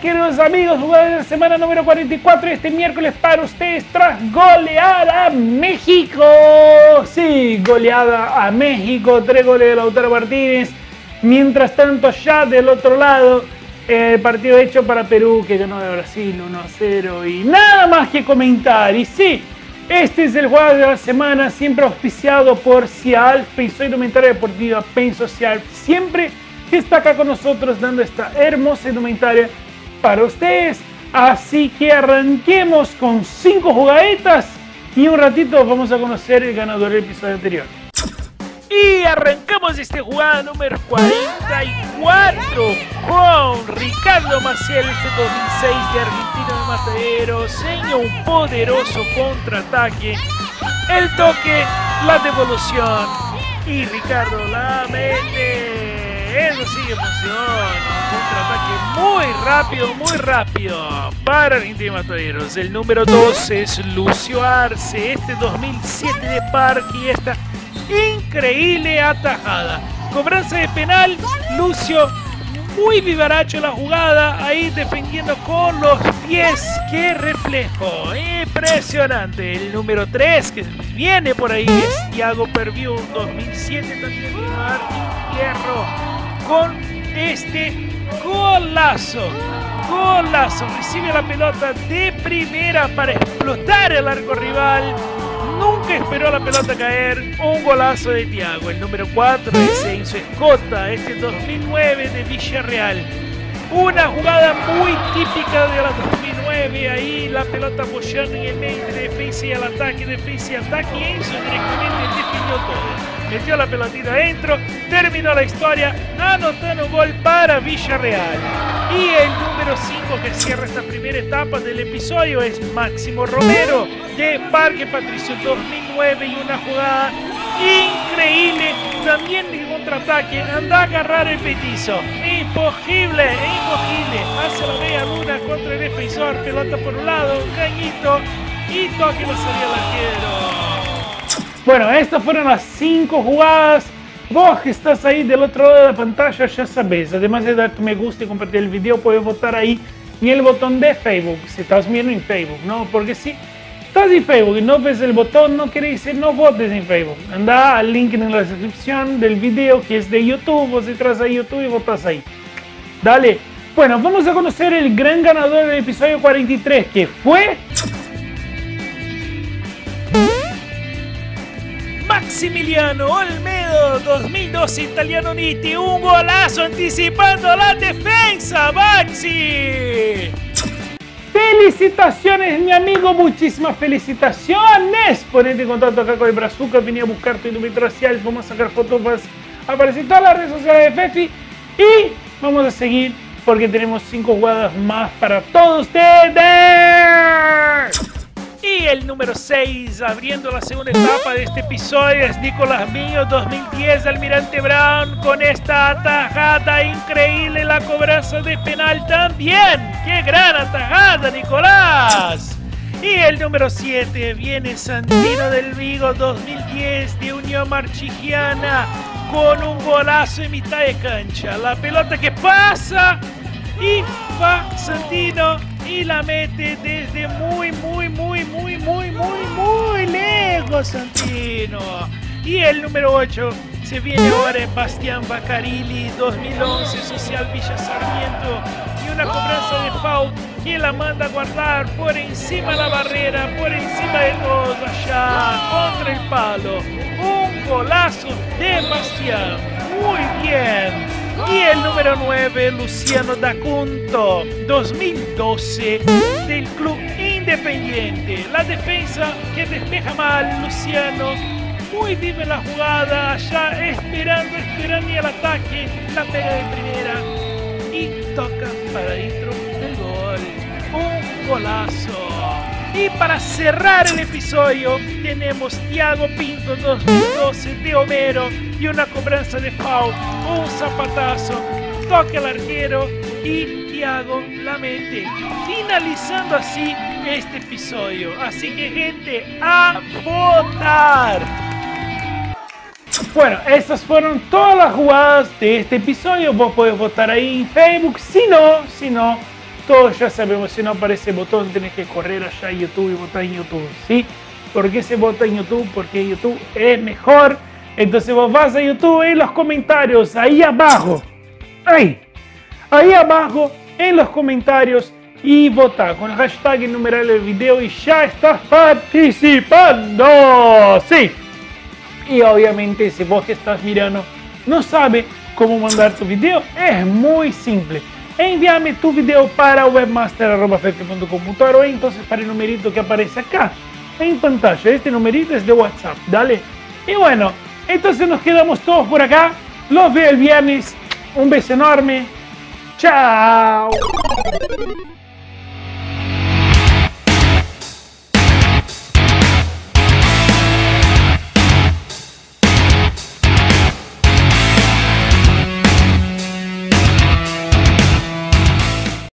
queridos amigos, jugadores de la semana número 44 este miércoles para ustedes tras golear a México. Sí, goleada a México, 3 goles de Lautaro Martínez. Mientras tanto, ya del otro lado, el partido hecho para Perú, que ganó de Brasil 1-0 y nada más que comentar. Y sí, este es el jugador de la semana, siempre auspiciado por Cialf, y soy indumentaria deportiva Penso Cialf, siempre que está acá con nosotros dando esta hermosa indumentaria para ustedes. Así que arranquemos con 5 jugaditas y un ratito vamos a conocer el ganador del episodio anterior. Y arrancamos esta jugada número 44 con Ricardo Maciel, este 2006 de Argentino de Mataderos, en un poderoso contraataque, el toque, la devolución y Ricardo la mete. Eso sí que funciona, un contraataque muy rápido para Argentino de Mataderos. El número 2 es Lucio Arce, este 2007 de Parque y esta increíble atajada. Cobranza de penal, Lucio muy vivaracho la jugada, ahí defendiendo con los pies. ¡Qué reflejo! Impresionante. El número 3 que viene por ahí es Thiago Perviu, 2007 también de Martín Hierro, con este golazo. Recibe la pelota de primera para explotar el arco rival. Nunca esperó la pelota caer, un golazo de Thiago. El número 4 es Enzo Escota, este 2009 de Villarreal. Una jugada muy típica de la 2009, ahí la pelota apoyando en el medio de defensa y al ataque, defensa y ataque, y Enzo directamente definió todo. Metió la pelotita adentro, terminó la historia, anotando un gol para Villarreal. Y el número 5 que cierra esta primera etapa del episodio es Máximo Romero de Parque Patricio, 2009, y una jugada increíble, también de contraataque, anda a agarrar el petizo, imposible, hace la media luna contra el defensor, pelota por un lado, un cañito y toque la salida al arquero. Bueno, estas fueron las 5 jugadas. Vos que estás ahí del otro lado de la pantalla ya sabés, además de dar tu me gusta y compartir el video, puedes votar ahí en el botón de Facebook, si estás viendo en Facebook, ¿no? Porque si estás en Facebook y no ves el botón, no quiere decir no votes en Facebook. Anda al link en la descripción del video que es de YouTube, vos entras a YouTube y votas ahí. Dale. Bueno, vamos a conocer el gran ganador del episodio 43, que fue Maximiliano Olmedo, 2012 Italiano Niti, un golazo anticipando la defensa, Maxi. Felicitaciones, mi amigo, muchísimas felicitaciones. Ponete en contacto acá con el Brazuca, venía a buscar tu indumentaria Cialf, vamos a sacar fotos, vas a aparecer en todas las redes sociales de Fefi y vamos a seguir porque tenemos 5 jugadas más para todos ustedes. Y el número 6, abriendo la segunda etapa de este episodio, es Nicolás Mío, 2010 de Almirante Brown, con esta atajada increíble, la cobranza de penal también. ¡Qué gran atajada, Nicolás! Y el número 7 viene Santino del Vigo, 2010 de Unión Marchigiana, con un golazo en mitad de cancha. La pelota que pasa y va Santino y la mete desde muy lejos, Santino. Y el número 8 se viene ahora en Bastián Baccarilli, 2011 Social Villa Sarmiento, y una cobranza de foul que la manda a guardar por encima de la barrera, por encima de todos allá, contra el palo. Un golazo de Bastián, muy bien. Y el número 9, Luciano D'Acunto, 2012, del Club Independiente. La defensa que despeja mal, Luciano, muy vive la jugada, allá esperando y el ataque, la pega de primera y toca para dentro del gol. Un golazo. Y para cerrar el episodio tenemos Thiago Pinto, 2012 de Homero, y una cobranza de foul, un zapatazo, toca al arquero y Thiago la mete, finalizando así este episodio. Así que, gente, a votar. Bueno, estas fueron todas las jugadas de este episodio. Vos podés votar ahí en Facebook. Si no, Todos ya sabemos, si no aparece el botón, tenés que correr allá a YouTube y votar en YouTube, ¿sí? ¿Por qué se vota en YouTube? Porque YouTube es mejor. Entonces vos vas a YouTube en los comentarios, ahí abajo, ahí abajo en los comentarios, y vota con el hashtag el numeral del video y ya estás participando, sí. Y obviamente si vos que estás mirando no sabes cómo mandar tu video, es muy simple. Envíame tu video para webmaster@fk.com.ar o entonces para el numerito que aparece acá en pantalla. Este numerito es de WhatsApp, dale. Y bueno, entonces nos quedamos todos por acá. Los veo el viernes. Un beso enorme. Chao.